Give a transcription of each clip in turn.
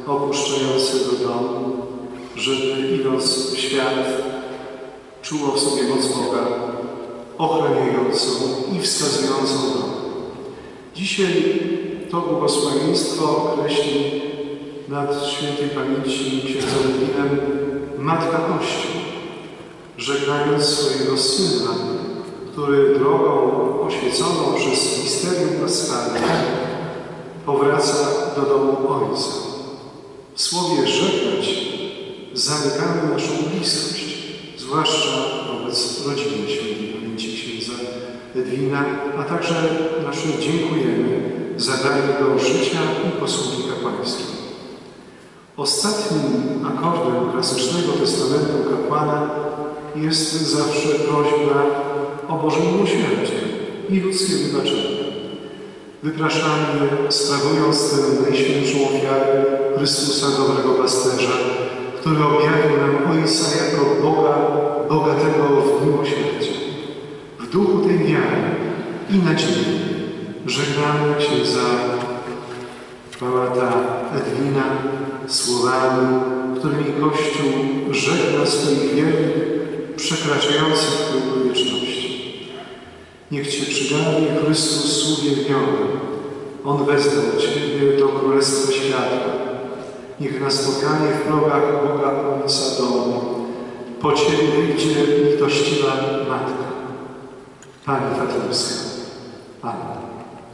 opuszczającego dom, żeby idąc w świat czuło w sobie moc Boga, ochraniającą i wskazującą drogę. Dzisiaj to błogosławieństwo określi nad świętej pamięci księdza Edwinem Matka Kościół, żegnając swojego Syna, który drogą oświeconą przez misterium paschalne powraca do domu Ojca. W słowie żegnać zamykamy naszą bliskość, zwłaszcza wobec rodziny świętej pamięci księdza Edwina, a także nasze dziękujemy za dar do życia i posługi kapłańskiej. Ostatnim akordem klasycznego testamentu kapłana jest zawsze prośba o Boże miłosierdzie i ludzkie wybaczenie. Wypraszamy, sprawując tę najświętszą ofiarę Chrystusa, dobrego pasterza, który objawił nam Ojca jako Boga, bogatego w miłosierdzie. W duchu tej wiary i nadziei żegnamy księdza prałata Edwina słowami, którymi Kościół żegna swoich wiernych przekraczających próg wieczności. Niech Cię przygarnie Chrystus uwielbiony. On wezwał Ciebie do Królestwa Światła. Niech na spotkanie w progach Boga Ojca domu po Ciebie wyjdzie litościwa Matka, Pani Fatimska. Amen.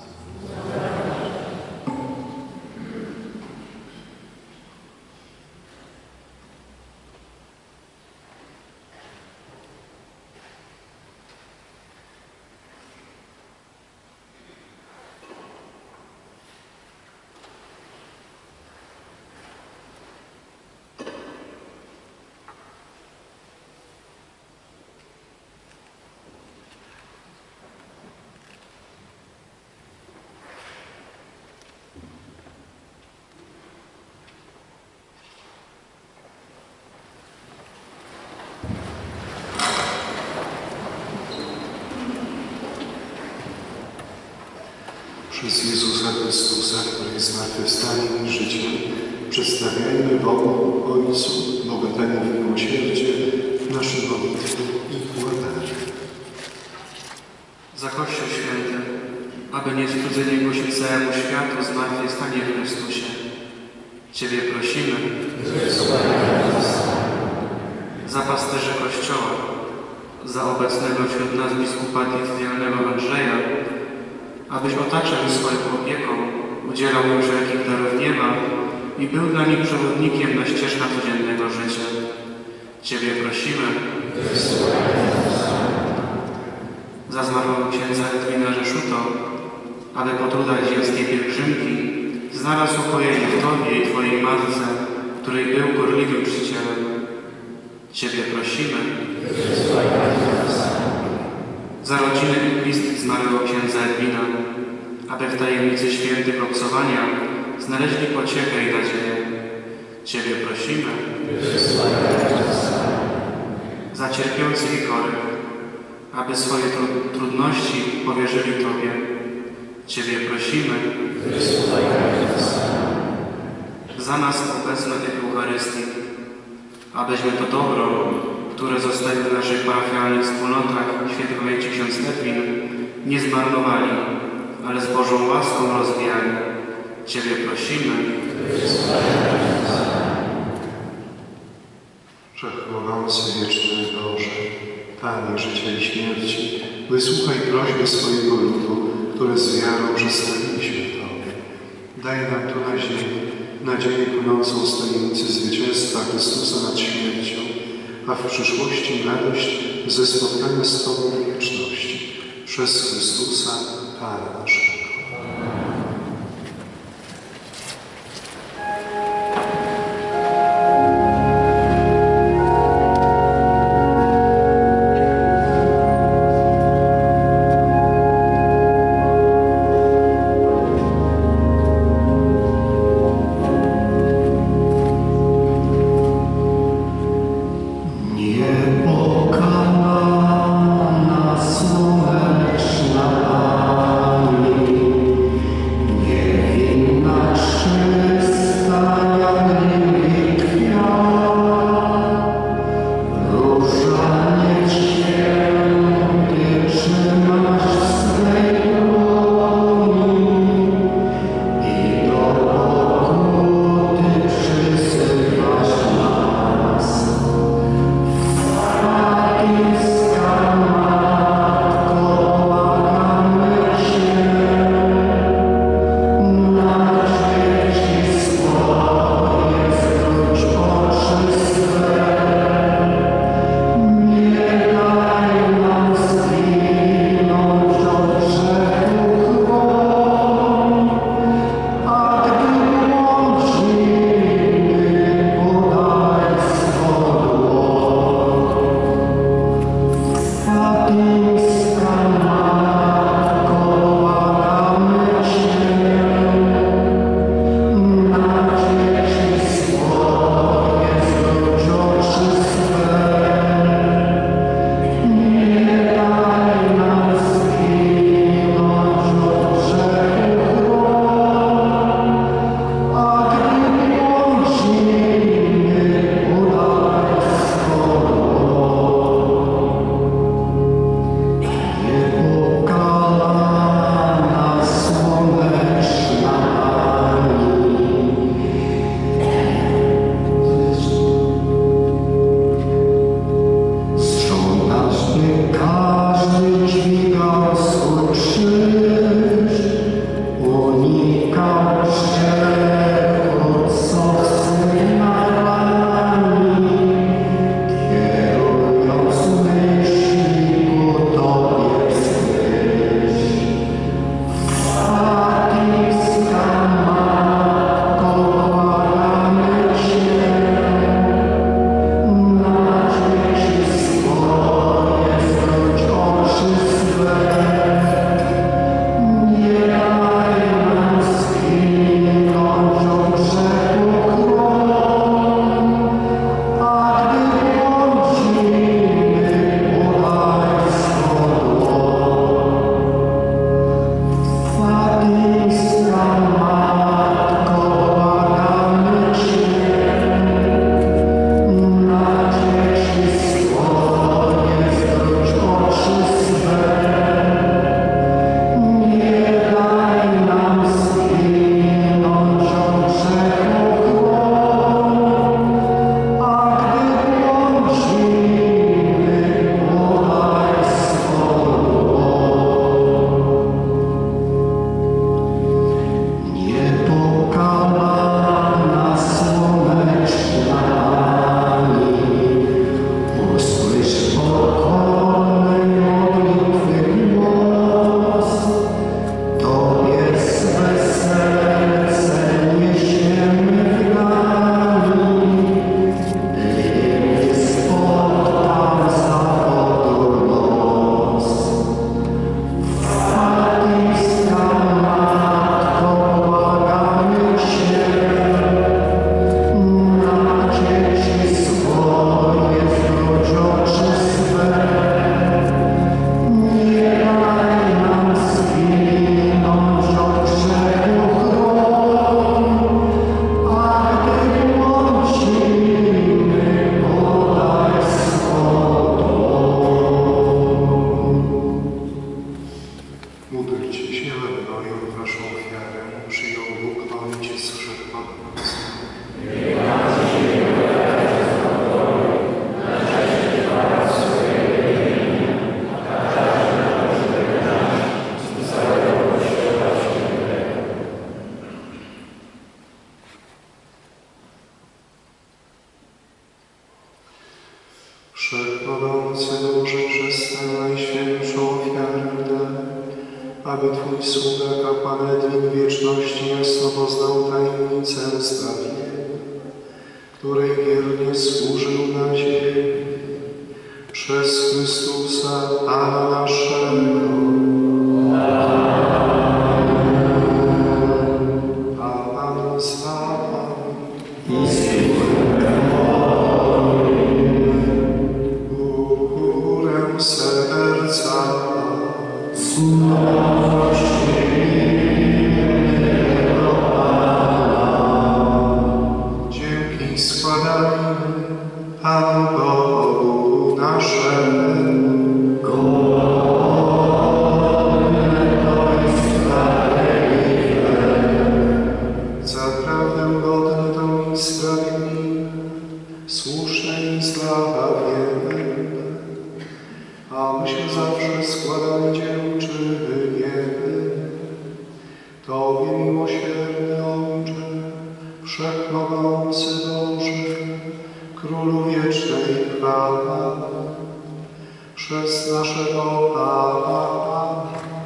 Przez Jezusa Chrystusa, który jest zmartwychwstaniem i życiem, przedstawiajmy Bogu, Ojcu, bogatemu w miłosierdzie, nasze modlitwy i błagania. Za Kościół Święty, aby niestrudzenie głosić całemu światu zmartwychwstanie w Chrystusie. Ciebie prosimy. Za pasterzy Kościoła, za obecnego wśród nas biskupa diecezjalnego Andrzeja, abyś otaczał ich swoją opieką, udzielał im wszelkich darów nieba i był dla nich przewodnikiem na ścieżkach codziennego życia. Ciebie prosimy. Za zmarłego księdza Edwina Rzeszuto, aby po trudach ziemskiej pielgrzymki znalazł ukojenie w Tobie i Twojej Matce, której był gorliwym czcicielem. Ciebie prosimy. Za rodzinę i bliskich zmarłego księdza Edwina, aby w tajemnicy świętych obcowania znaleźli pociechę i nadzieję. Ciebie prosimy. Za cierpiących i chorych, aby swoje trudności powierzyli Tobie. Ciebie prosimy. Za nas obecne w Eucharystii, abyśmy to dobro, które zostały w naszych parafialnych wspólnotach świętej pamięci ksiądz Edwin, nie zmarnowali, ale z Bożą łaską rozwijali. Ciebie prosimy. Wszechmogący, wieczny Boże, Panie życia i śmierci, wysłuchaj prośby swojego ludu, które z wiarą przedstawiliśmy Tobie. Daj nam tu na ziemi nadzieję płynącą z tajemnicy zwycięstwa Chrystusa nad śmiercią, a w przyszłości radość ze spotkania z Tobą w wieczności. Przez Chrystusa, Pana naszego. Niepokana słoneczna Pani, Wszechmogący Boże, przez tę najświętszą ofiarę daj, aby Twój sługa kapłan Edwin wieczności jasno poznał tajemnicę zbawienia, której wiernie służył na ziemi. Przez Chrystusa, Pana naszego. Pan z Wami. Górę serca. Dzięki składajmy Panu Bogu naszemu. Zaprawdę godne to i sprawiedliwe, słuszne i zbawienne, abyśmy zawsze składali dziękczyny Tobie, miłosierny Ojcze, Wszechmogący Boże, Królu wiecznej chwały, przez naszego Pana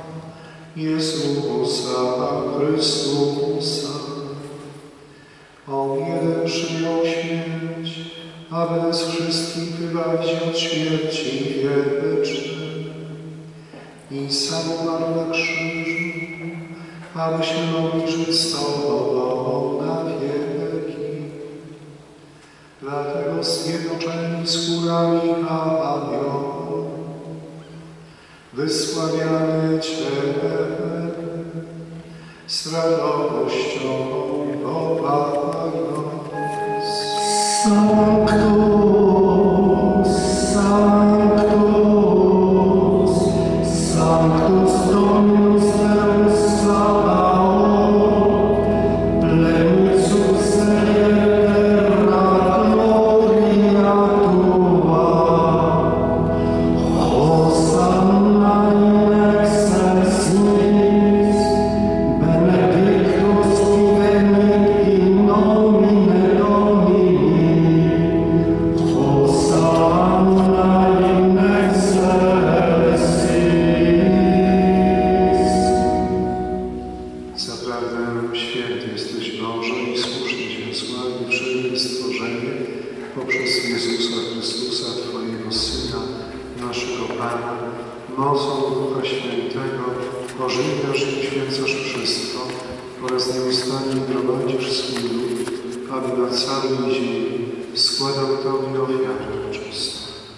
Jezusa Chrystusa. On jeden przyjął śmierć, aby nas wszystkich wybawić od śmierci wiecznej. I sam umarł na krzyżu, abyśmy mogli żyć z Tobą na wieki. Dlatego zjednoczeni z chórami aniołów wysławiamy Ciebie z radością wołając. Sanctus, Sanctus, Sanctus Dominus Deus Sabaoth, Plenus terra gloria Tua, Hosanna in excelsis, benedictus qui venit in nomine Domini, Hosanna in excelsis. Zaprawdę święty jesteś Boże i słusznie Cię sławi wszelkie stworzenie poprzez Jezusa Chrystusa, Twojego Syna, naszego Pana, mocą Ducha Świętego, ożywiasz i uświęcasz wszystko oraz nieustannie prowadzisz swój lud, aby na całej ziemi składał Tobie ofiarę czystą.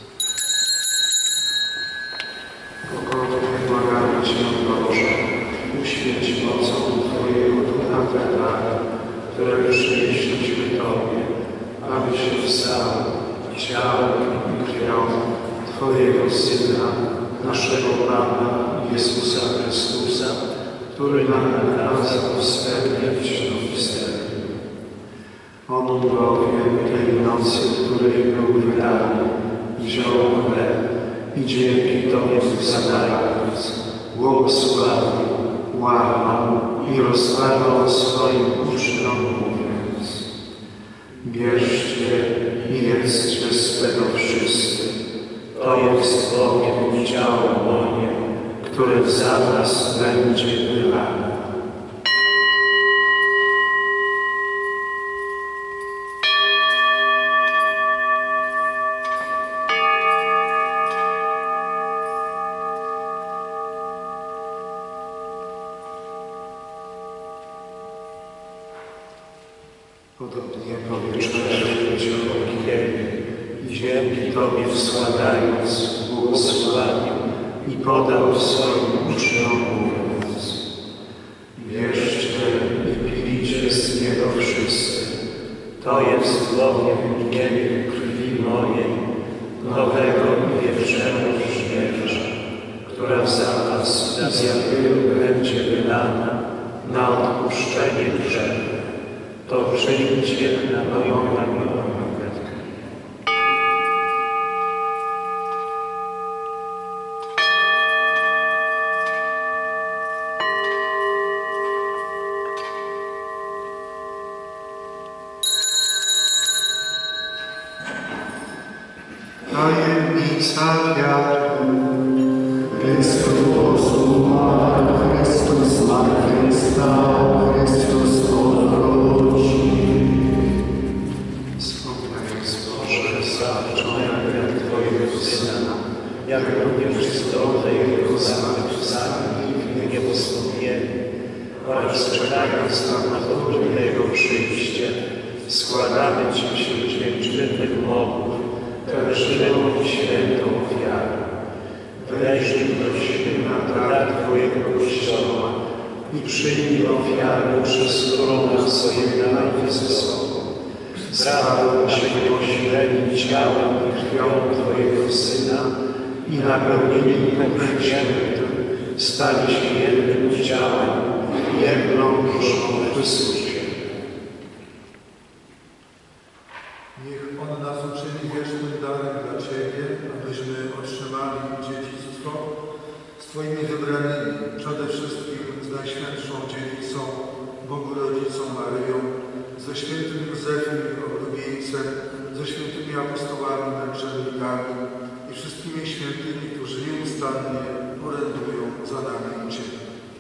Pokornie błagamy Cię, Boże, uświęć mocą Twojego Ducha te dary, które przynieśliśmy Tobie, aby się stały ciałem i krwią Twojego Syna, naszego Pana Jezusa Chrystusa, który nam nakazał spełniać to misterium. On bowiem tej nocy, w której był wydany, wziął chleb i dzięki Tobie zadając, błogosławił, łamał i rozdawał swoim uczniom, mówiąc: bierzcie i jedzcie z tego wszyscy. To jest bowiem ciało moje, które za was będzie wylane. Podobnie po wieczerze wziął kielich i dzięki Tobie składając, błogosławił i podał swoim uczniom, mówiąc: bierzcie i pijcie z niego wszyscy. To jest bowiem kielich krwi mojej, nowego i wiecznego przymierza, która za was i za wielu będzie wylana na odpuszczenie grzechów. To czyńcie na moją pamiątkę. tajemnica wiary. Chrystus umarł, Chrystus zmartwychwstał, Chrystus powróci. Wspomniając Boże, zaczone jak Twojego Syna, jak również zdrowe Jego zmartwychwstanie i w niebosłowieństwie oraz czekając na powtórne Jego przyjście, składamy Ci wśród dźwięcznych modłów tę żywą i świętą ofiarę. Weź i prosimy na dar Twojego Kościoła i przyjmij ofiarę, przez którą nas swoje dary ze sobą. Sprawę naszego pośredni ciałem i krwią Twojego Syna i napełnieni Duchem Świętym stali się jednym ciałem i jedną duszą w Chrystusie. Niech On nas uczyni wiecznym darem dla Ciebie, abyśmy otrzymali dziedzictwo z Twoimi wybranymi, przede wszystkim z Najświętszą Dziewicą, Bogu Rodzicą Maryją, ze świętym Józefem Oblubieńcem, ze świętymi apostołami, męczennikami i wszystkimi świętymi, którzy nieustannie orędują za nami u Ciebie.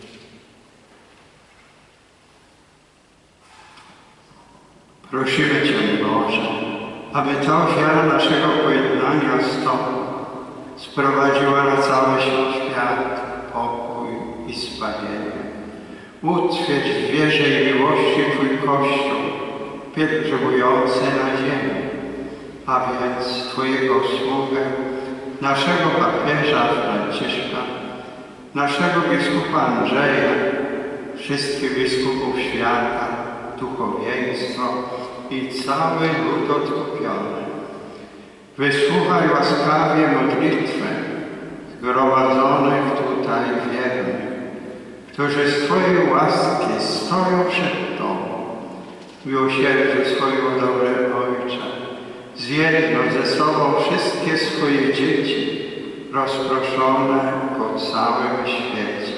Prosimy Cię, Boże, aby ta ofiara naszego pojednania z Tobą sprowadziła na cały świat pokój i zbawienie. Utwierdź w wierze i miłości Twój Kościół, pielgrzymujący na ziemi, a więc Twojego sługę, naszego papieża Franciszka, naszego biskupa Andrzeja, wszystkich biskupów świata, duchowieństwo i cały lud odkupiony. Wysłuchaj łaskawie modlitwę zgromadzonych tutaj wiernych, którzy z Twojej łaski stoją przed Tobą. Miłosierdziu swoją dobry Ojcze, zjednoć ze sobą wszystkie swoje dzieci rozproszone po całym świecie.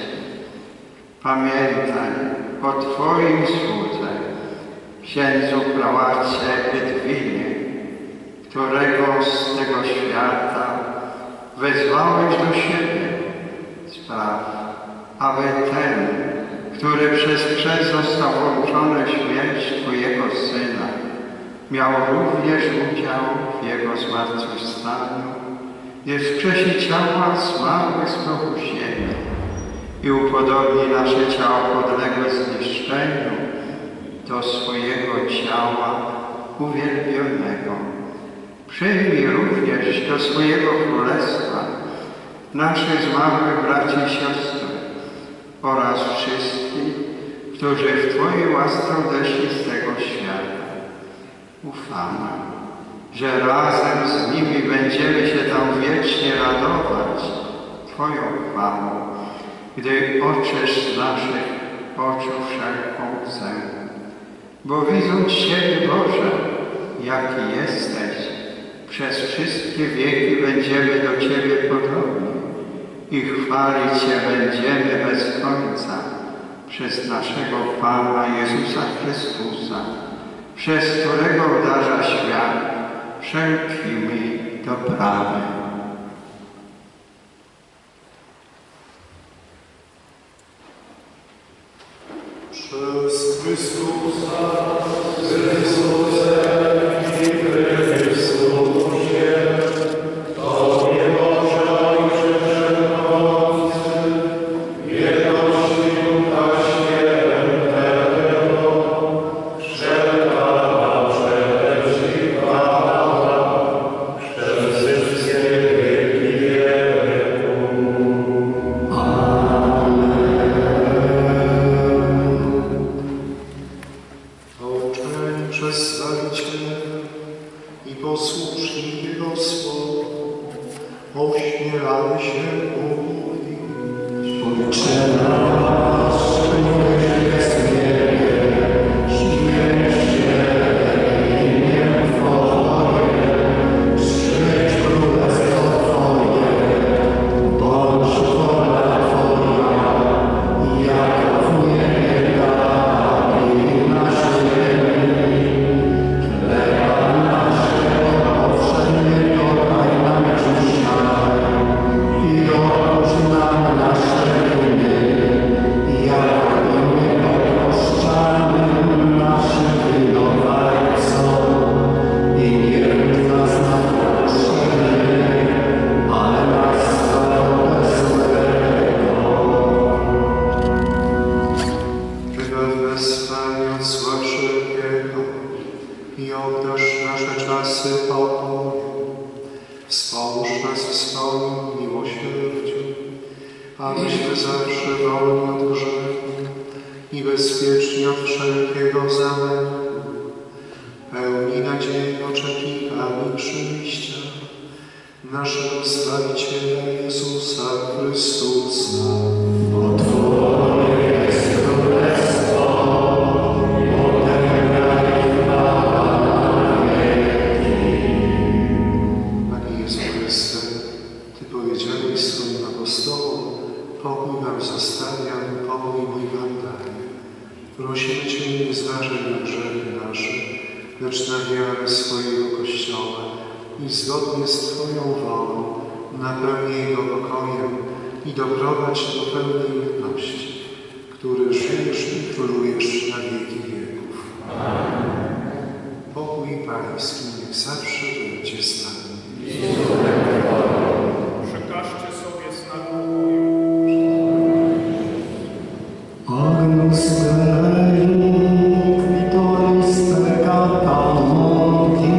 Pamiętaj o Twoim słudze, księdzu prałacie Edwinie, którego z tego świata wezwałeś do siebie. Spraw, aby ten, który przez chrzest został włączony w śmierć Twojego Syna, miał również udział w Jego zmartwychwstaniu i wskrzesi ciała zmarłych z prochu ziemi i upodobni nasze ciało podległe zniszczeniu do swojego ciała uwielbionego. Przyjmij również do swojego królestwa naszych zmarłych braci i siostry oraz wszystkich, którzy w Twojej łasce odeszli z tego świata. Ufamy, że razem z nimi będziemy się tam wiecznie radować Twoją chwałą, gdy oczesz naszych oczu wszelką łzę. Bo widząc Ciebie, Boże, jaki jesteś, przez wszystkie wieki będziemy do Ciebie podobni i chwalić Cię będziemy bez końca przez naszego Pana Jezusa Chrystusa, przez którego obdarza świat wszelkimi dobrami. Przez Chrystusa, ośmielamy się mówić. Ojcze nasz, który jest w niebie, święć się imię Twoje, przyjdź królestwo Twoje, bądź wola Twoja, jak w niebie, tak i na ziemi. Chleba naszego powszedniego daj nam obdarz nasze czasy pokojem. Wspomóż nas swoim miłosierdziu, abyśmy zawsze wolni od grzechu i bezpieczni od wszelkiego zamętu, pełni nadziei oczekiwani przyjścia naszego Zbawiciela Jezusa Chrystusa. Bo Twoje jest królestwo, potęga i chwała na wieki. Panie Jezu Chryste, Ty powiedziałeś swoim apostołom: pokój wam zostawiam, pokój mój wam daję. Prosimy Cię, nie zważaj na grzechy nasze, lecz na wiarę swojego Kościoła i zgodnie z Twoją wolą napełnij go pokojem i doprowadź do pełnej jedności, który żyjesz i królujesz na wieki wieków. Amen. Pokój Pański niech zawsze będzie z nami. Przekażcie sobie znak pokoju. Agnus Dei, Vitoris peccata mundi,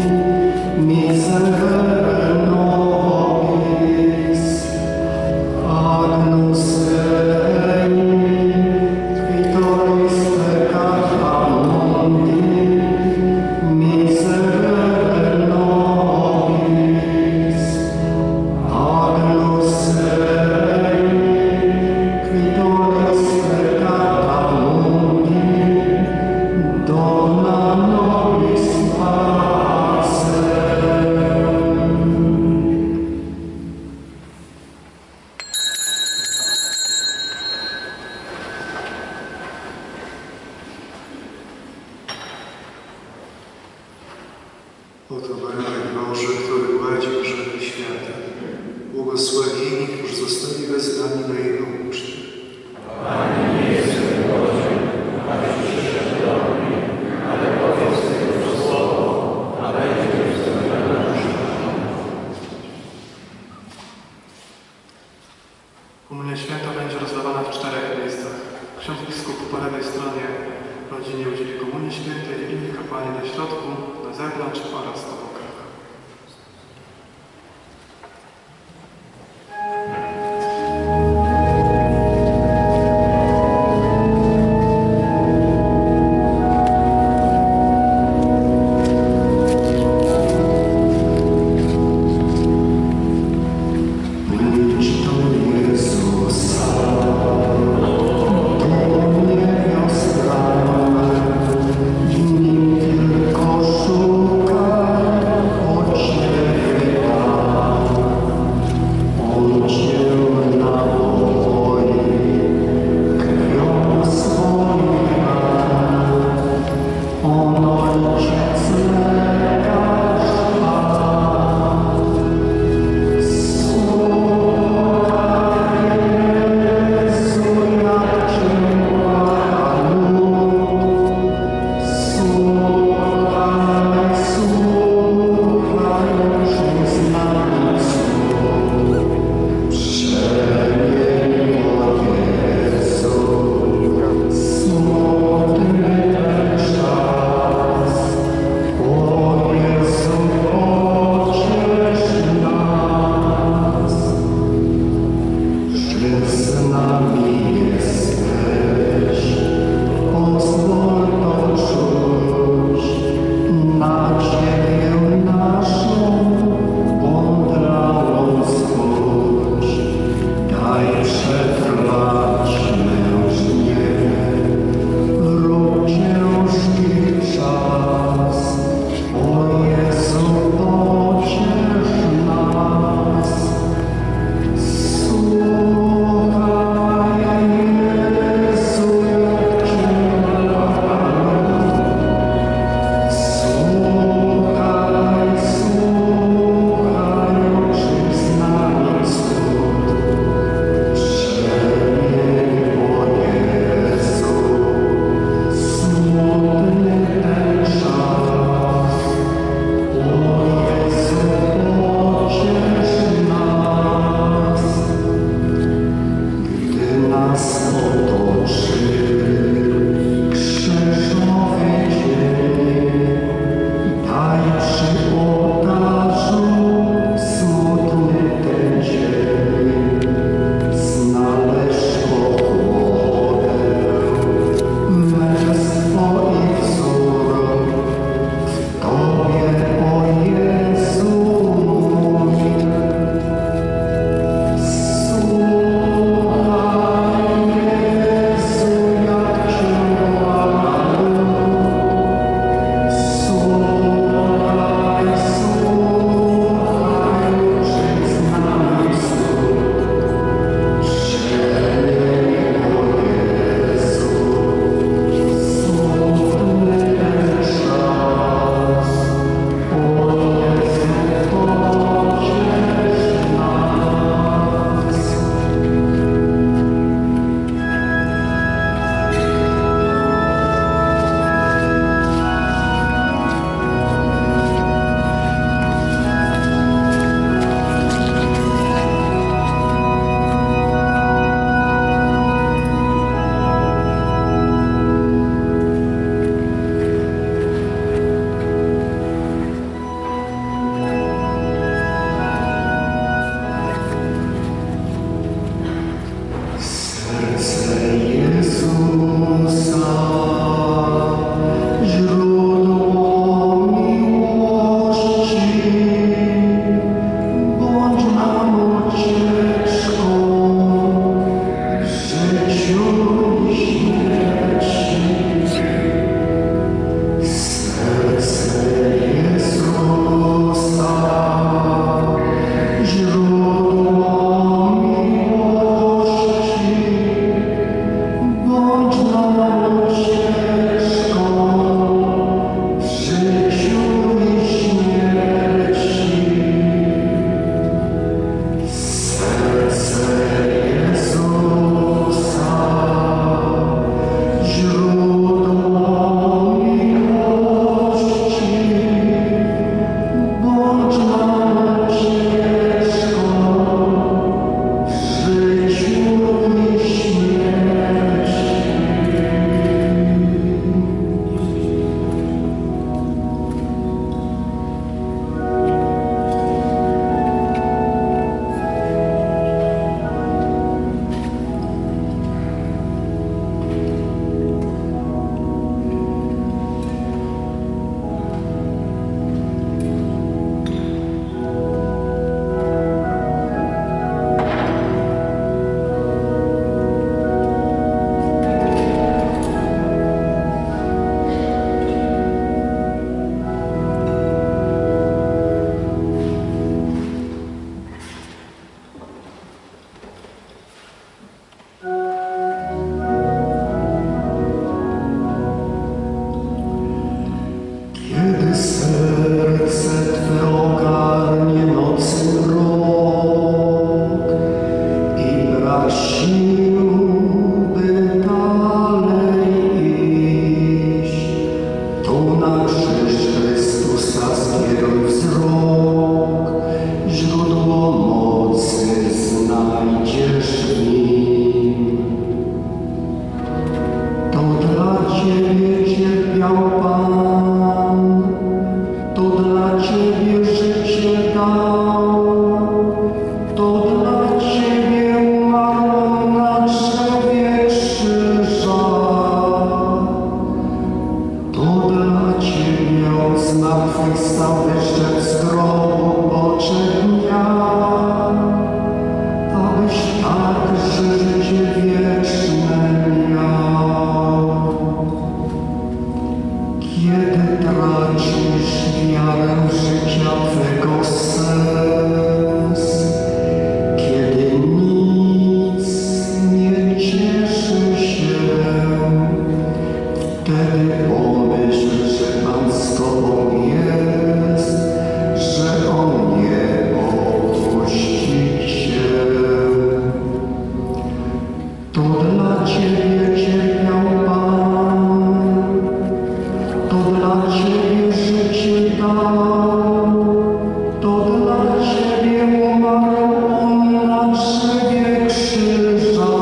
miserere nobis. Agnus Dei, Vitoris peccata mundi, miserere nobis. Agnus Dei, Vitoris peccata mundi, dona nobis pacem. Oto baranek Boży, który gładzi grzechy świata. Błogosławieni, którzy zostali wezwani na Jego ucztę. Komunia święta będzie rozdawana w 4 miejscach. Ksiądz biskup po lewej stronie rodzinie udzieli komunii świętej, inni kapłani na środku, na zewnątrz oraz obok. Pójdź do Jezusa, do niewiosty, nim tylko szukaj. zmartwychwstał, wyszedł z grobu po 3 dniach, abyś także życie wieczne miał. Kiedy tracisz wiarę życia twego sens, kiedy nic nie cieszy się, wtedy pomyśl, że Pan z tobą jest, że On nie opuści cię. To dla ciebie cierpiał Pan, to dla ciebie życie dał, to dla ciebie umarł On na drzewie krzyża.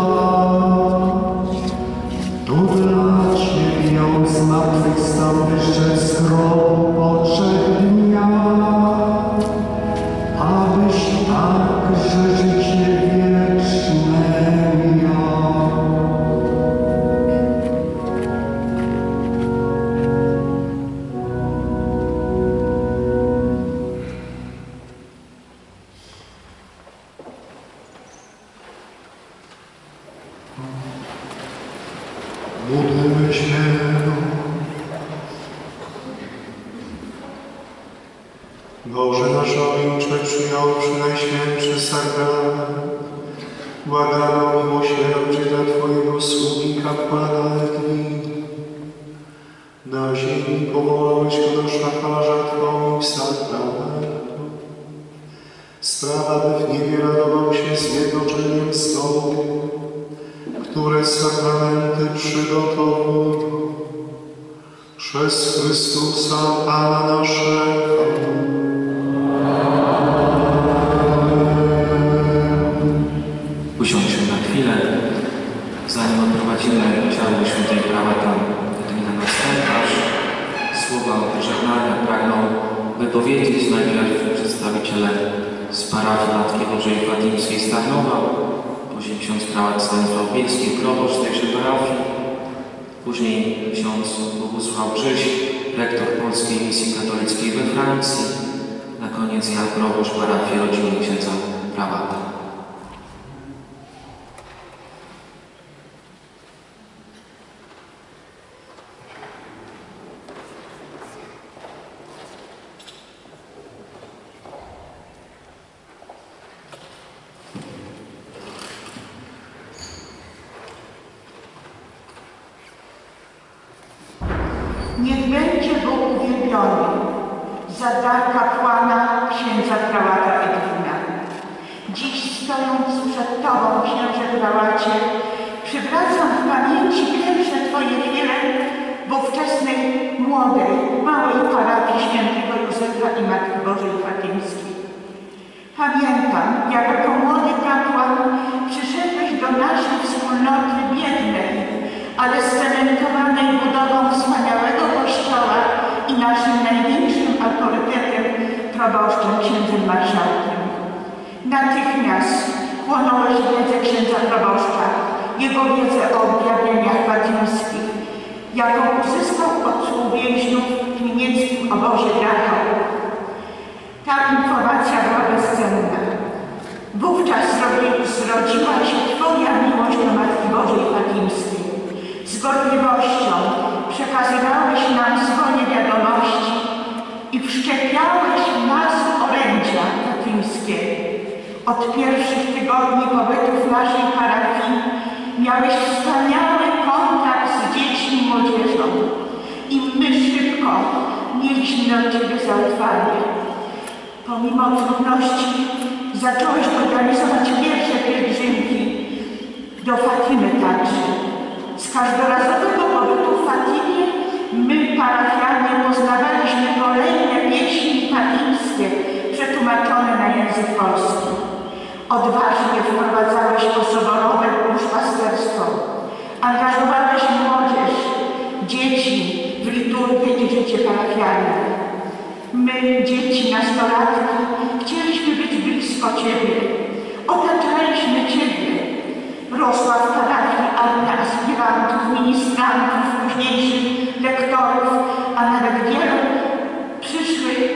To dla ciebie On zmartwychwstał, wyszedł z grobu po 3 dniach, abyś także życie wieczne miał. Módlmy się. Boże nasz Ojcze, przyjąwszy Najświętszy sakrament, błagamy o miłosierdzie dla Twojego sługi kapłana Edwina. Na ziemi powołałeś go do szaflarza Twoich sakramentów. Sprawa, by w niebie radował się zjednoczeniem z Tobą, które sakramenty przygotowują przez Chrystusa Pana naszego. Usiądźmy na chwilę, zanim odprowadzimy ciało świętej prałata Edwina na cmentarz. Słowa pożegnania pragną wypowiedzieć najpierw przedstawiciele z parafii Matki Bożej Fatimskiej z Tarnowa, później ksiądz prałat Stanisław Bielski, proboszcz tejże parafii, później ksiądz Bogusław Grzyś, rektor Polskiej Misji Katolickiej we Francji, na koniec Jan proboszcz parafii rodzinnej księdza prałata. Niech będzie Bóg uwielbiony za dar kapłana księdza prałata Edwina. Dziś stojąc przed Tobą, księże prałacie, przywracam w pamięci pierwsze Twoje chwile w ówczesnej, młodej, małej parafii świętego Józefa i Matki Bożej Fatymskiej. Pamiętam, jak jako młody kapłan przyszedłeś do naszej wspólnoty biednej, ale scementowanej budową wspaniałego kościoła i naszym największym autorytetem, proboszczem, księdzem marszałkiem. Natychmiast chłonąłeś wiedzę księdza proboszcza, jego wiedzę o objawieniach fatimskich, jaką uzyskał od współwięźniów w niemieckim obozie Dachau. Ta informacja była bezcenna. Wówczas zrodziła się Twoja miłość do Matki Bożej Fatimskiej. Z gorliwością przekazywałeś nam swoje wiadomości i wszczepiałeś w nas orędzia fatimskie. Od pierwszych tygodni pobytu w naszej parafii miałeś wspaniały kontakt z dziećmi i młodzieżą i my szybko mieliśmy od Ciebie zaufanie. Pomimo trudności zacząłeś organizować pierwsze pielgrzymki do Fatimy także. Z każdorazowego pobytu w Fatimie my, parafianie, poznawaliśmy kolejne pieśni fatimskie przetłumaczone na język polski. Odważnie wprowadzałeś osoborowe duszpasterstwo. Angażowałeś młodzież, dzieci w liturgię i życie parafialne. My, dzieci, nastolatki, chcieliśmy być blisko Ciebie. Otaczaliśmy Ciebie. Rosła w parafii armia aspirantów, ministrantów, późniejszych lektorów, a nawet wielu przyszłych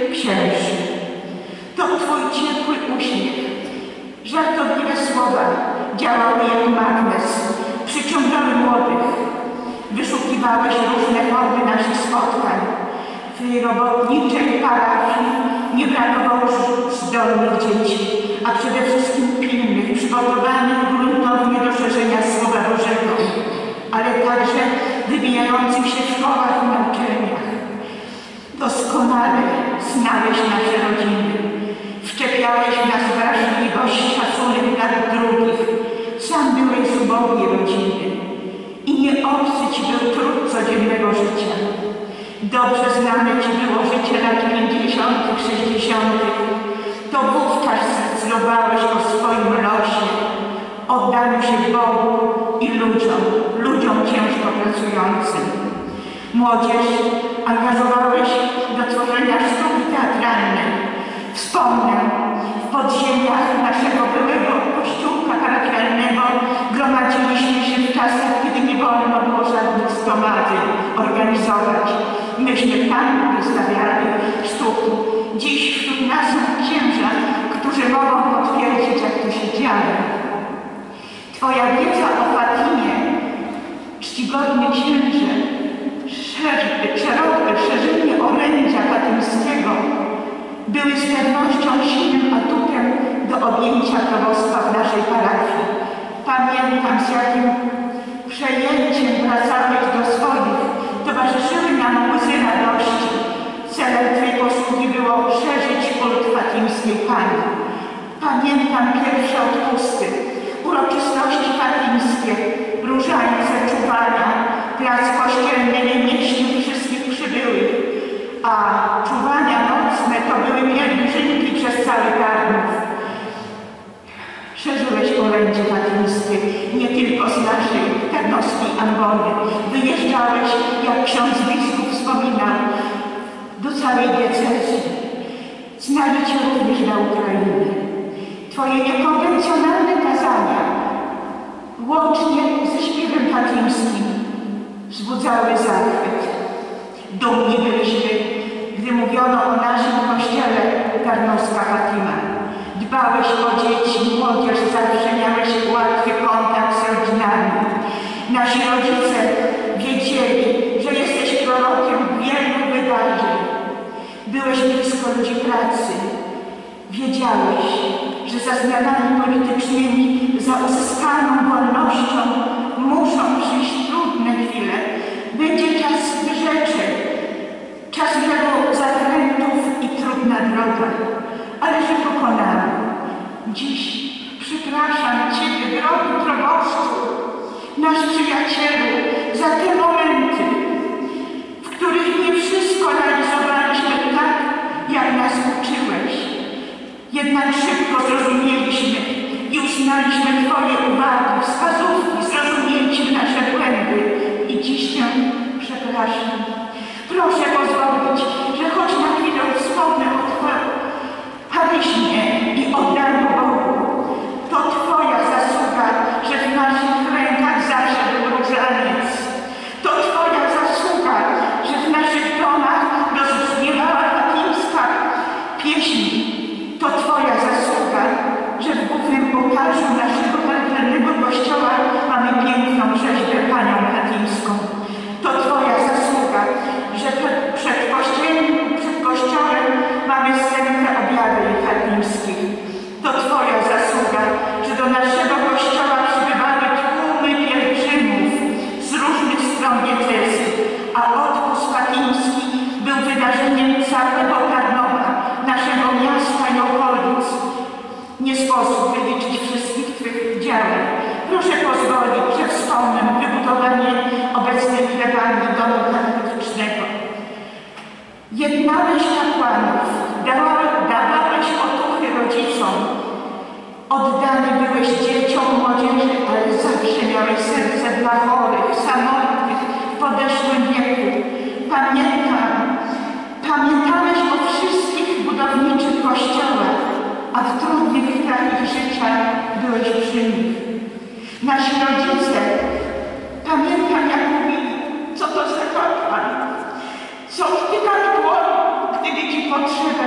księży. To Twój ciepły uśmiech, żartobliwe słowa działały jak magnes, przyciągały młodych. Wyszukiwałeś różne formy naszych spotkań. W tej robotniczej parafii nie brakowało zdolnych dzieci, a przede wszystkim pilnych, przygotowanych gruntownie do szerzenia Słowa Bożego, ale także wybijających się w szkołach i na uczelniach. Doskonale znałeś nasze rodziny. Wszczepiałeś w nas wrażliwość, szacunek dla drugich. Sam byłeś z ubogiej rodziny i nie obcy Ci był trud codziennego życia. Dobrze znane Ci było życie lat 50., 60. To wówczas zdecydowałeś o swoim losie, oddaniu się Bogu i ludziom ciężko pracującym. Młodzież angażowałeś do tworzenia sztuki teatralnej. Wspomnę, w podziemiach naszego byłego kościółka parafialnego gromadziliśmy się w czasach, kiedy nie wolno było żadnych zgromadzeń organizować. Myśmy tam wystawiali sztuki. Dziś wśród nas są księża, którzy mogą potwierdzić, jak to się działo. Twoja wiedza o Fatimie, czcigodny księże, szerzenie orędzia fatimskiego były z pewnością silnym atutem do objęcia probostwa w naszej parafii. Pamiętam, z jakim przejęciem wracałeś do swoich. Towarzyszyły nam łzy radości. Celem Twej posługi było szerzyć kult fatimskiej Pani. Pamiętam pierwsze odpusty, uroczystości fatimskie, różańce, czuwania, plac kościelny nie mieścił wszystkich przybyłych, a czuwania nocne to były pielgrzymki przez cały Tarnów. Szerzyłeś orędzie fatimskie nie tylko z naszej tarnowskiej ambony. Wyjeżdżałeś, jak ksiądz biskup wspominał, do całej diecezji. Znali Cię również na Ukrainie. Twoje niekonwencjonalne kazania, łącznie ze śpiewem fatimskim, wzbudzały zachwyt. Dumni byliśmy, gdy mówiono o naszym kościele Tarnowska Fatima. Dbałeś o dzieci, młodzież, zawsze miałeś łatwy kontakt z rodzinami. Nasi rodzice wiedzieli, że jesteś prorokiem wielu wydarzeń. Byłeś blisko ludzi pracy. Wiedziałeś, że za zmianami politycznymi, za uzyskaną wolnością muszą przyjść trudne chwile. Będzie czas wyrzeczeń, czas wielu zakrętów i trudna droga, ale że pokonamy. Dziś przepraszam Ciebie, drogi proboszczu, nasz przyjacielu, za te momenty, w których nie wszystko realizowaliśmy tak, jak nas uczyłeś. Jednak szybko zrozumieliśmy i uznaliśmy Twoje uwagi, wskazówki, zrozumieliśmy nasze błędy i dziś Cię przepraszam. Proszę pozwolić, że choć na chwilę wspomnę o Twoim charyzmie i oddaniu Bogu. To Twoja zasługa, że w naszych rękach zawsze był różaniec. To Twoja zasługa, że w naszych domach rozbrzmiewała fatimska pieśń. To Twoja zasługa, że w głównym ołtarzu naszego parafialnego kościoła mamy piękną rzeźbę Panią Fatimską. To Twoja zasługa, że przed kościołem mamy scenkę objawień fatimskich. To Twoja zasługa, że do naszego kościoła przybywały tłumy pielgrzymów z różnych stron diecezji, a odpust fatimski był wydarzeniem całego Tarnowa, naszego miasta i okolic. Nie sposób wyliczyć wszystkich Twych działań. Proszę pozwolić, że wspomnę wybudowanie obecnej plebanii domu charytatycznego. Jednałeś kapłanów, dawałeś otuchy rodzicom. Oddany byłeś dzieciom, młodzieży, ale zawsze miałeś serce dla chorych, samotnych, w podeszłym wieku. Pamiętałeś o wszystkich budowniczych kościołach, a w trudnych chwilach ich życia byłeś przy nich. Nasi rodzice, pamiętam, jak mówili, co to za kapłan, co wtykać dłoń, gdyby Ci potrzeba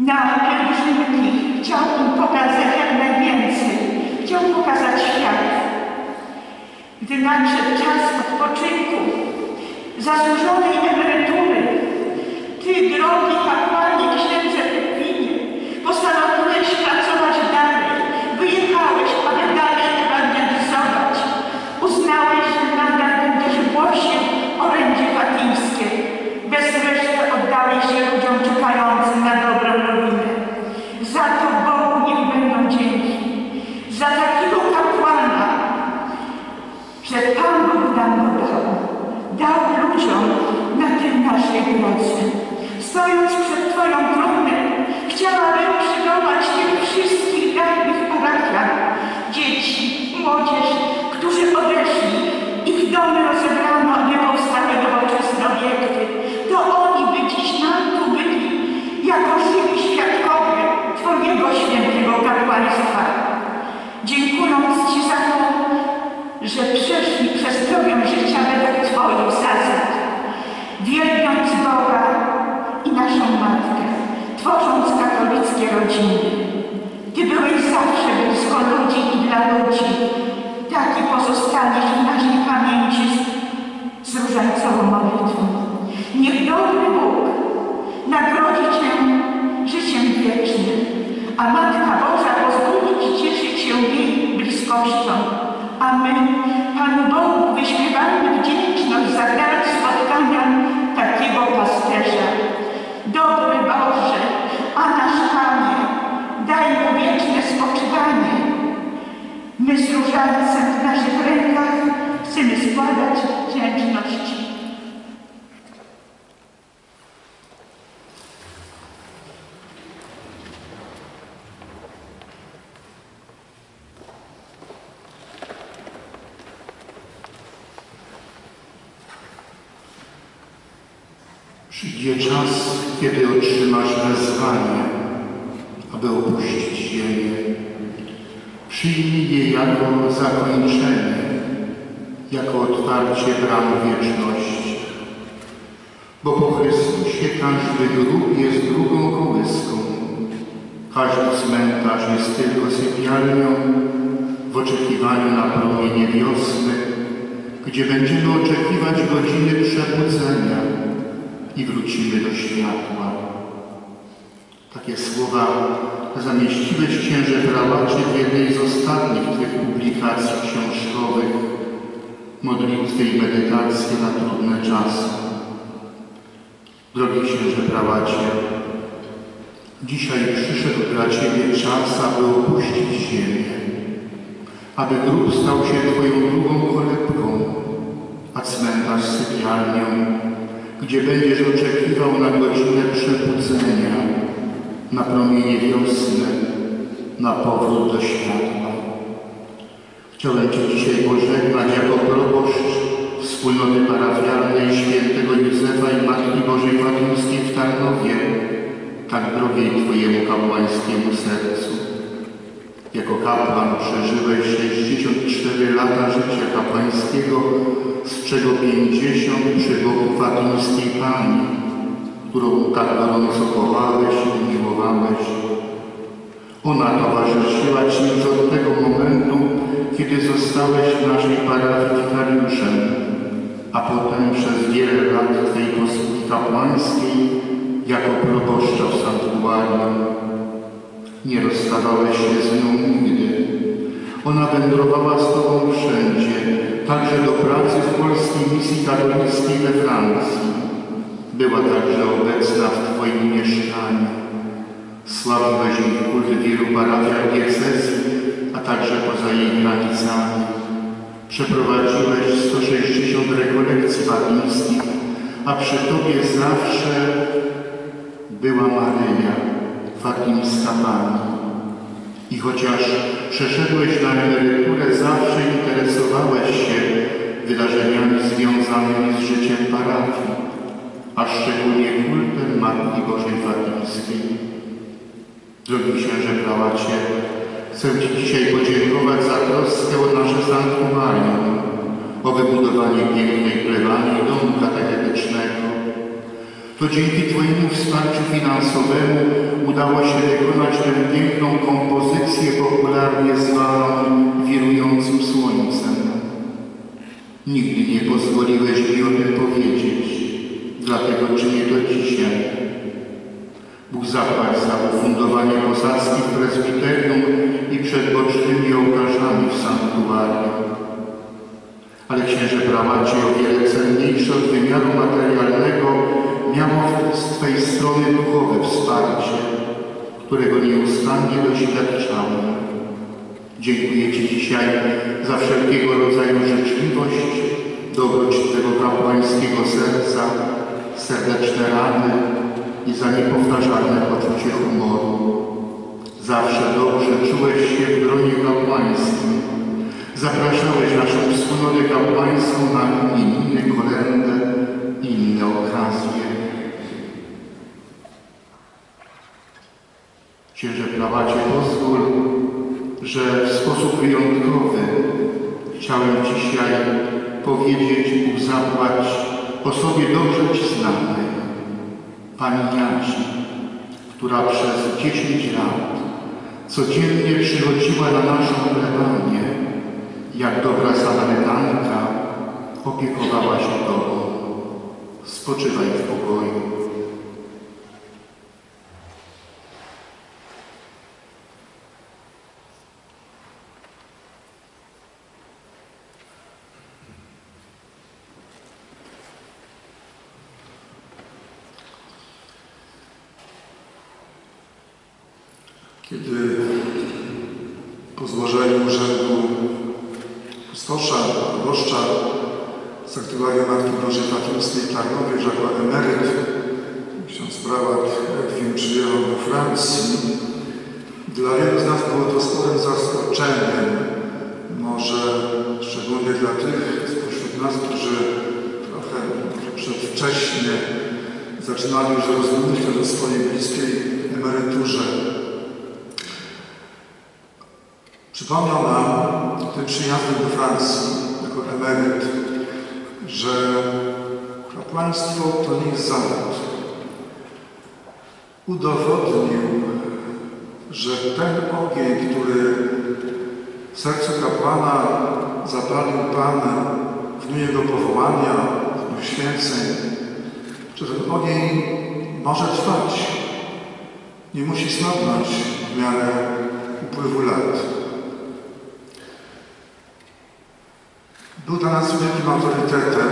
na pielgrzymki. Chciał im pokazać jak najwięcej. Chciał pokazać świat. Gdy nadszedł czas odpoczynku, zasłużonej emerytury, Ty, drogi kapłanie, księdze Edwinie, postanowiłeś pracować dalej. Wyjechałeś, aby dalej ewangelizować. Uznałeś, że nadal będziesz głosił orędzie fatimskie. Bez reszty oddałeś się ludziom czekającym na dobrą nowinę. Za to Bogu niech będą dzięki. Za takiego kapłana, że Pan Bóg nam go dał. Dał ludziom na tym naszej drodze. Stojąc przed Twoją tronem, chciałabym przywołać tych wszystkich dawnych parafian, dzieci, młodzież, którzy odeszli. Ich domy rozebrano, aby powstały nowoczesne obiekty. To oni by dziś nam tu byli, jako żywi świadkowie Twojego świętego kapłaństwa. Dziękując Ci za to, że przeszli przez drogę życia według Twoich zasad, wielbiąc Boga i naszą Matkę, tworząc katolickie rodziny. Ty byłeś zawsze blisko ludzi i dla ludzi. Tak i pozostaniesz w naszej pamięci z różańcową modlitwą. Niech dobry Bóg nagrodzi Cię życiem wiecznym, a Matka Boża pozwoli Ci cieszyć się jej bliskością. A my, Panu Bogu, wyśpiewamy wdzięczność za dar spotkania takiego pasterza. Dobry Boże, a nasz Panie, daj mu wieczne spoczywanie. My z różańcem w naszych rękach chcemy składać wdzięczność. Przyjdzie czas, kiedy otrzymasz wezwanie, aby opuścić ziemię. Przyjmij je jako zakończenie, jako otwarcie bram wieczności. Bo po Chrystusie każdy grób jest drugą kołyską. Każdy cmentarz jest tylko sypialnią w oczekiwaniu na promienie wiosny, gdzie będziemy oczekiwać godziny przebudzenia i wrócimy do światła. Takie słowa zamieściłeś, księże prałacie, w jednej z ostatnich Twych publikacji książkowych, Modlitwy i medytacje na trudne czasy. Drogi księże prałacie, dzisiaj przyszedł dla Ciebie czas, aby opuścić ziemię, aby grób stał się Twoją drugą kolebką, a cmentarz sypialnią, gdzie będziesz oczekiwał na godzinę przebudzenia, na promienie wiosny, na powrót do światła. Chciałem Cię dzisiaj pożegnać jako proboszcz wspólnoty parafialnej świętego Józefa i Matki Bożej Fatimskiej w Tarnowie, tak drogiej Twojemu kapłańskiemu sercu. Jako kapłan przeżyłeś 64 lata życia kapłańskiego, z czego 50 przy boku fatimskiej Pani, którą tak gorąco kochałeś i miłowałeś. Ona towarzyszyła Ci już od tego momentu, kiedy zostałeś w naszej parafii wikariuszem, a potem przez wiele lat Twej posługi kapłańskiej jako proboszcza w sanktuarium. Nie rozstawałeś się z nią nigdy. Ona wędrowała z Tobą wszędzie, także do pracy w polskiej misji katolickiej we Francji. Była także obecna w Twoim mieszkaniu. Sławiłeś jej kult w wielu parafiach diecezji, a także poza jej granicami. Przeprowadziłeś 160 rekolekcji fatimskich, a przy Tobie zawsze była Maryja, fatimska Pani. I chociaż przeszedłeś na emeryturę, zawsze interesowałeś się wydarzeniami związanymi z życiem parafii, a szczególnie kultem Matki Bożej Fatimskiej. Drogi księże prałacie, chcę Ci dzisiaj podziękować za troskę o nasze sanktuarium, o wybudowanie pięknej plebanii i domu katechetycznego. To To dzięki Twojemu wsparciu finansowemu udało się wykonać tę piękną kompozycję popularnie zwaną Wirującym Słońcem. Nigdy nie pozwoliłeś mi o tym powiedzieć, dlatego czynię to dzisiaj. Bóg zapłać za ufundowanie posadzki w prezbiterium i przed bocznymi ołtarzami w sanktuarium. Ale księże prałacie o wiele cenniejsze od wymiaru materialnego miało z Twej strony duchowe wsparcie, którego nieustannie doświadczamy. Dziękuję Ci dzisiaj za wszelkiego rodzaju życzliwość, dobroć Twego kapłańskiego serca, serdeczne rany i za niepowtarzalne poczucie humoru. Zawsze dobrze czułeś się w gronie kapłańskim. Zapraszałeś naszą wspólnotę kapłańską na imieniny, kolędę i inne okazje. Księże prawacie, pozwól, że w sposób wyjątkowy chciałem dzisiaj powiedzieć, Bóg zapłać osobie dobrze Ci znanej, Pani Jaci, która przez 10 lat codziennie przychodziła na naszą plebanię, jak dobra Samarytanka opiekowała się Tobą. Spoczywaj w pokoju. Kiedy po złożeniu urzędu kustosza, proboszcza sanktuarium Matki Bożej Fatimskiej w Tarnowie, rzekła emeryt, ksiądz prałat Edwin przyjechał do Francji. Dla wielu z nas było to sporym zaskoczeniem, może szczególnie dla tych spośród nas, którzy trochę przedwcześnie zaczynali już rozmyślać o swojej bliskiej emeryturze. Przypomniał nam tym przyjazdem do Francji jako emeryt, że kapłaństwo to nie jest zawód. Udowodnił, że ten ogień, który w sercu kapłana zapalił Pan w dniu jego powołania, w dniu święceń, że ten ogień może trwać, nie musi słabnąć w miarę upływu lat. Był dla nas wielkim autorytetem,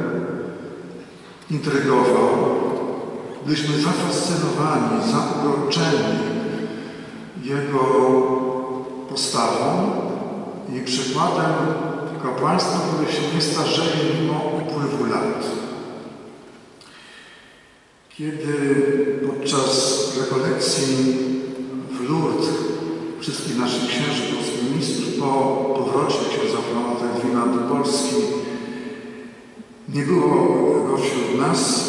intrygował. Byliśmy zafascynowani, zauroczeni jego postawą i przykładem kapłaństwa, które się nie starzeje mimo upływu lat. Kiedy podczas rekolekcji w Lourdes wszystkich naszych księży, polskich ministrów po powrocie księdza prałata Edwina do Polski nie było go wśród nas,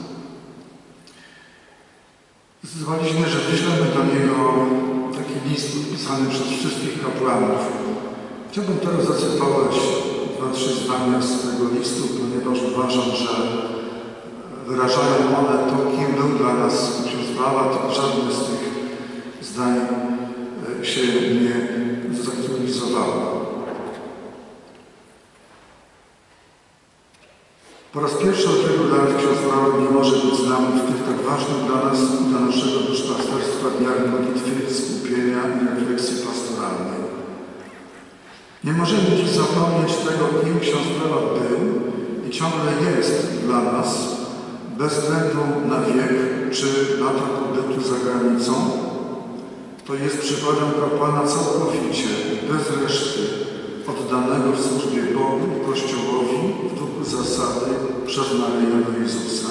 zdecydowaliśmy, że wyślemy do niego taki list podpisany przez wszystkich kapłanów. Chciałbym teraz zacytować 2-3 zdania z tego listu, ponieważ uważam, że wyrażają one to, kim był dla nas ksiądz prałat. Żadne z tych zdań się nie zaktualizowało. Po raz pierwszy od wielu lat ksiądz prałat nie może być z nami w tych tak ważnych dla nas i dla naszego duszpasterstwa dniach modlitwy, skupienia i refleksji pastoralnej. Nie możemy dziś zapomnieć tego, kim ksiądz prałat był i ciągle jest dla nas, bez względu na wiek czy lata pobytu za granicą. To jest przykładem kapłana całkowicie, bez reszty, oddanego w służbie Bogu i Kościołowi w duchu zasady przez Maryję do Jezusa.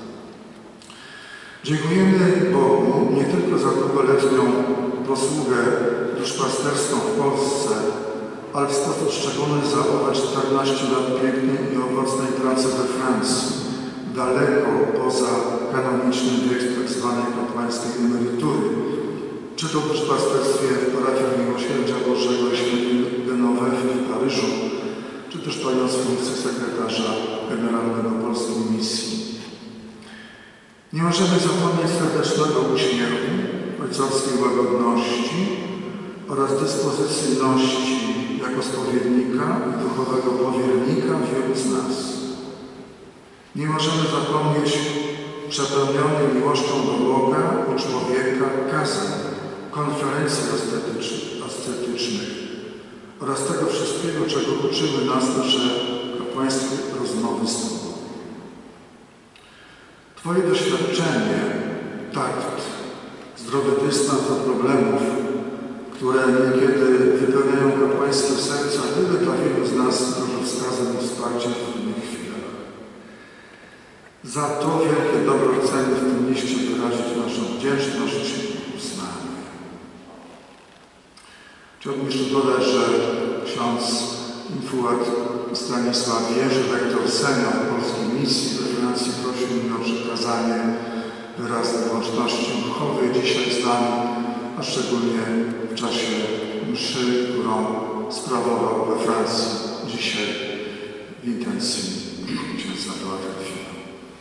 Dziękujemy Bogu nie tylko za długoletnią posługę duszpasterską w Polsce, ale w sposób szczególny za owe 14 lat pięknej i owocnej pracy we Francji, daleko poza kanonicznym wiek tzw. kapłańskiej emerytury, czy to w duszpasterstwie w parafiach Miłosierdzia Bożego Świętej Genovefy w Paryżu, czy też pełniąc funkcję sekretarza generalnego Polskiej Misji. Nie możemy zapomnieć serdecznego uśmiechu, ojcowskiej łagodności oraz dyspozycyjności jako spowiednika i duchowego powiernika wielu z nas. Nie możemy zapomnieć przepełnionej miłością do Boga i człowieka kazań, konferencji ascetycznych oraz tego wszystkiego, czego uczyły nas nasze kapłańskie rozmowy z Tobą. Twoje doświadczenie, takt, zdrowy dystans do problemów, które niekiedy wypełniają kapłańskie serca, były dla wielu z nas drogowskazem i wsparciem w trudnych chwilach. Za to wielkie dobro chcemy w tym liście wyrazić naszą wdzięczność i uznanie. Chciałbym jeszcze dodać, że ksiądz infuat Stanisław Jerzy, rektor senior Polskiej Misji we Francji, prosił mnie o przekazanie wyrazów łączności duchowej dzisiaj z nami, a szczególnie w czasie mszy, którą sprawował we Francji dzisiaj w intencji księdza Beata Kwina.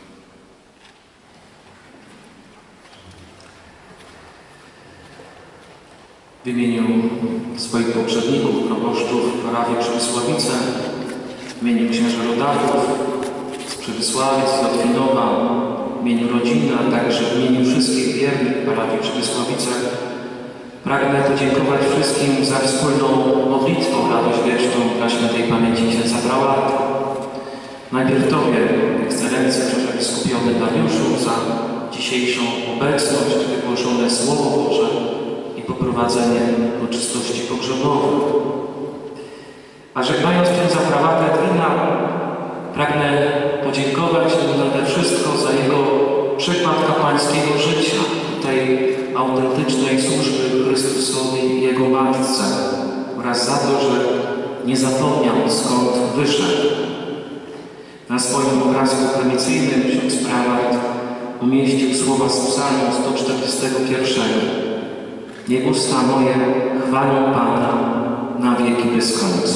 W imieniu swoich poprzedników, proboszczów parafii Przemysławice, w imieniu księży rodaków z Przemysławic, z Otwinowa, w imieniu rodziny, a także w imieniu wszystkich wiernych parafii Przemysławice pragnę podziękować wszystkim za wspólną modlitwę radość wieczną dla świętej pamięci księdza prałata. Najpierw Tobie, Ekscelencjo, książę biskupie Dariuszu, za dzisiejszą obecność, wygłoszone Słowo Boże i poprowadzenie uroczystości pogrzebowych. A żegnając księdza prałatę Edwina, pragnę podziękować mu nade wszystko za jego przykład kapłańskiego życia, tej autentycznej służby Chrystusowi i Jego Matce oraz za to, że nie zapomniał, skąd wyszedł. Na swoim obrazku prymicyjnym ksiądz prałat umieścił słowa z psalmu 141. Niech usta moje chwalą Pana na wieki bez końca.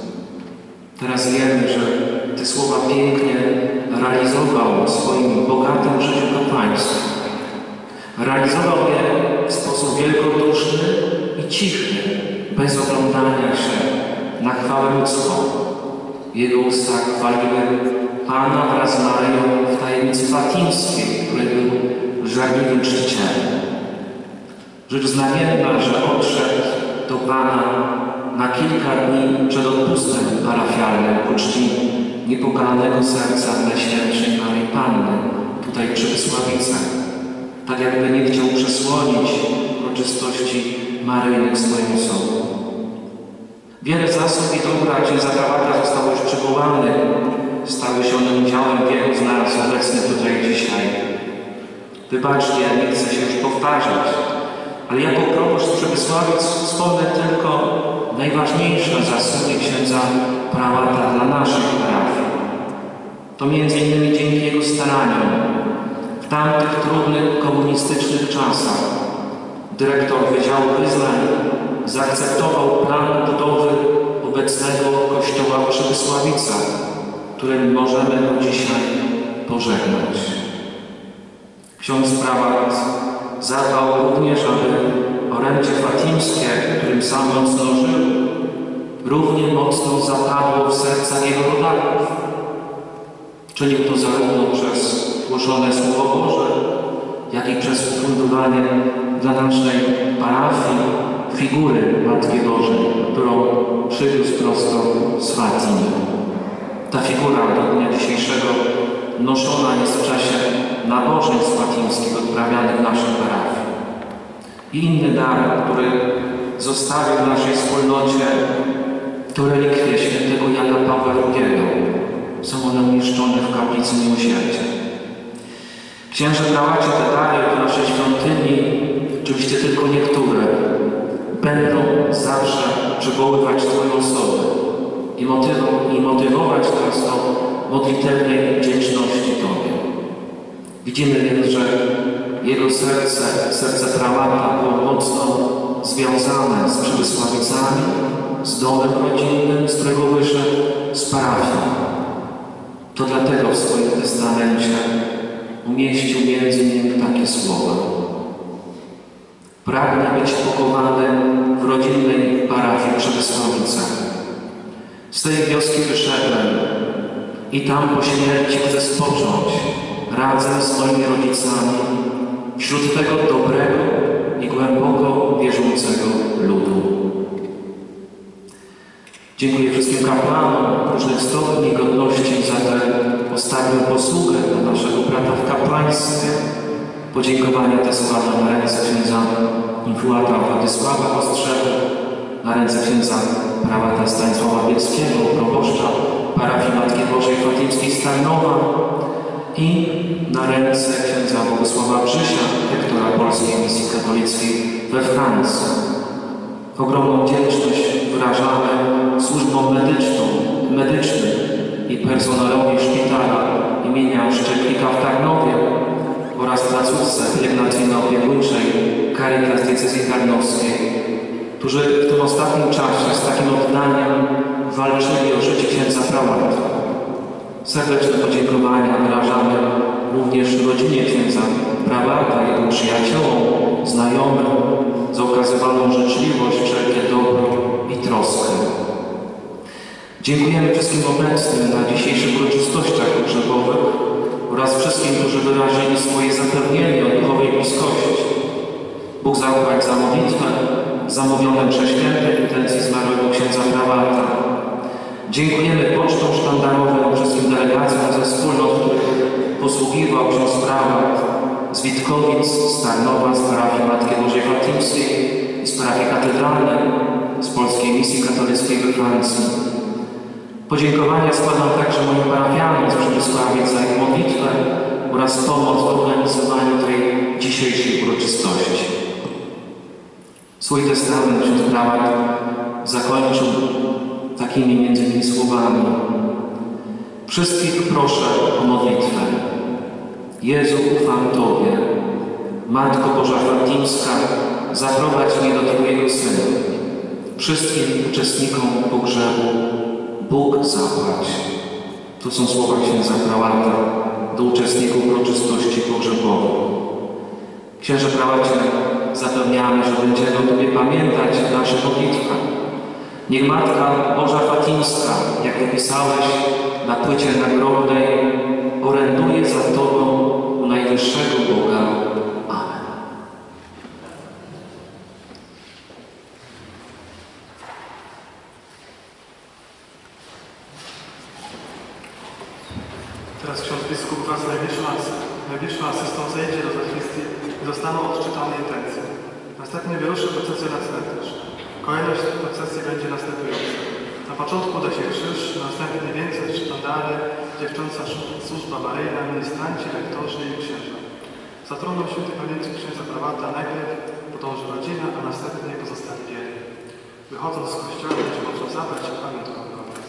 Teraz wiemy, że te słowa pięknie realizował w swoim bogatym życiu kapłańskim. Realizował je w sposób wielkoduszny i cichy, bez oglądania się na chwałę ludzką. Jego usta chwaliły Pana wraz z Maryją w tajemnicy fatimskiej, który był żarliwym czcicielem. Rzecz znamienna, że odszedł do Pana na kilka dni przed odpustem parafialnym ku czci niepokalanego serca Najświętszej Maryi Panny, tutaj przy Wysławicach. Tak jakby nie chciał przesłonić uroczystości maryjnych swoją osobą. Wiele zasób i dobra księdza prałata zostało już przywołanych. Stały się one udziałem wielu z nas obecnych tutaj dzisiaj. Wybaczcie, nie chcę się już powtarzać, ale jako proboszcz z Przemysławic wspomnę tylko najważniejsze zasługi księdza prałata dla naszych parafii. To m.in. dzięki jego staraniom w tamtych trudnych komunistycznych czasach dyrektor Wydziału Wyznań zaakceptował plan budowy obecnego kościoła w Przemysławicach, którym możemy go dzisiaj pożegnać. Ksiądz prałat zadbał również, aby orędzie fatimskie, którym sam mocno żył, równie mocno zapadło w serca jego rodaków. Czynił to zarówno przez głoszone Słowo Boże, jak i przez ufundowanie dla naszej parafii figury Matki Bożej, którą przywiózł prosto z Fatimy. Ta figura do dnia dzisiejszego noszona jest w czasie nabożeństw fatimskich odprawianych w naszej parafii. I inny dar, który zostawił w naszej wspólnocie, to relikwie świętego Jana Pawła II. Są one umieszczone w kaplicy Miłosierdzia. Księże prałacie te dary w naszej świątyni, oczywiście tylko niektóre, będą zawsze przywoływać Twoją osobę i motywować nas do modlitewnej wdzięczności Tobie. Widzimy więc, że jego serce prałata było mocno związane z Przemysławicami, z domem rodzinnym, z którego wyszedł, z parafią. To dlatego w swoim testamencie umieścił między nimi takie słowa: pragnę być pochowany w rodzinnej parafii Przemysławice. Z tej wioski wyszedłem i tam po śmierci chcę spocząć razem z moimi rodzicami wśród tego dobrego i głęboko wierzącego ludu. Dziękuję wszystkim kapłanom różnych stopni i godności za tę ostatnią posługę dla naszego brata w kapłaństwie. Podziękowania te składam na ręce księdza influata Władysława Ostrzewy, na ręce księdza prałata Stanisława Bielskiego, proboszcza parafii Matki Bożej Fatimskiej Starnowa i na ręce księdza Bogusława Brzysia, rektora Polskiej Misji Katolickiej we Francji. Ogromną wdzięczność wyrażamy służbom medycznym i personelowi szpitala imienia Szczeklika w Tarnowie oraz placówce pielęgnacyjno-opiekuńczej Caritas Diecezji Tarnowskiej, którzy w tym ostatnim czasie z takim oddaniem walczyli o życie księdza prałata. Serdeczne podziękowania wyrażamy również rodzinie księdza prałata, jego przyjaciołom, znajomym za okazywaną życzliwość, wszelkie dobro i troskę. Dziękujemy wszystkim obecnym na dzisiejszych uroczystościach pogrzebowych oraz wszystkim, którzy wyrazili swoje zapewnienie o duchowej bliskości. Bóg zapłać za modlitwę zamówioną przez świętej intencji zmarłego księdza prałata. Dziękujemy pocztom sztandarowym, wszystkim delegacjom ze wspólnot, których posługiwał ksiądz prałat z Witkowic, z Tarnowa, z parafii Matki Bożej Fatimskiej, z parafii katedralnej, z Polskiej Misji Katolickiej we Francji. Podziękowania składam także moim parafianom z Przemysławiec za ich modlitwę oraz pomoc w organizowaniu tej dzisiejszej uroczystości. Swój testament ksiądz prałat zakończył takimi między innymi słowami: wszystkich proszę o modlitwę. Jezu, ufam Tobie. Matko Boża Fatimska, zaprowadź mnie do Twojego Syna. Wszystkim uczestnikom pogrzebu Bóg zapłać. To są słowa księdza prałata do uczestników uroczystości pogrzebowych. Księże prałacie, zapewniamy, że będziemy o Tobie pamiętać w naszych modlitwach. Niech Matka Boża Fatimska, jak wypisałeś na płycie nagrobnej, oręduje za Tobą u najwyższego Boga. Amen. Teraz ksiądz biskup wraz z najbliższą asystą zejdzie do zakrystii i zostaną odczytane intencje. Następnie wyruszy procesję na cmentarz. Kolejność procesji będzie następująca. Na początku uda się krzyż, następnie więcej sztandary, dziewcząca służba maryjna, ministranci, lektorzy i księża. Za tronem świętej pamięci księdza prałata najpierw podąży rodzina, a następnie pozostali wierni. Wychodząc z kościoła będzie można zabrać pamiątkowy obraz.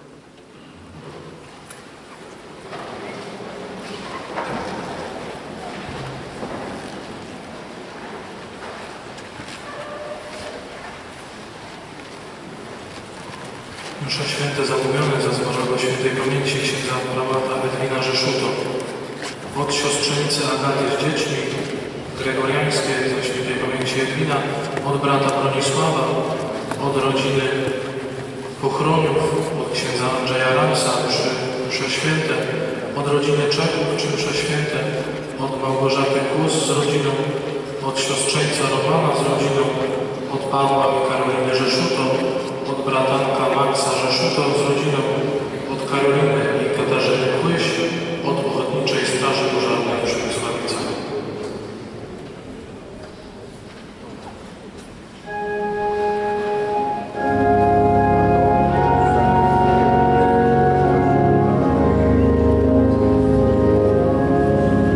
Msze święte zamówione za zmarłego świętej pamięci księdza prałata Edwina Rzeszuto od siostrzenicy Agaty z dziećmi gregoriańskie za świętej pamięci Edwina, od brata Bronisława, od rodziny Pochroniów, od księdza Andrzeja Ramsa przy msze święte, od rodziny Czechów przy msze święte, od Małgorzaty Kus z rodziną, od siostrzeńca Romana z rodziną, od Pawła i Karoliny Rzeszuto, od bratanka Maxa Rzeszuto z rodziną, od Karoliny i Katarzyny Kłyś, od Ochotniczej Straży Pożarnej w Przemysławicach.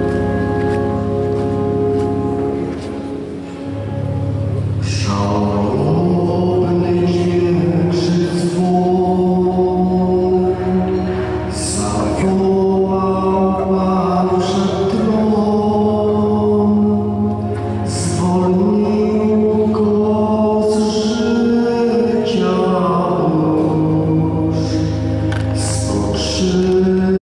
Szanowni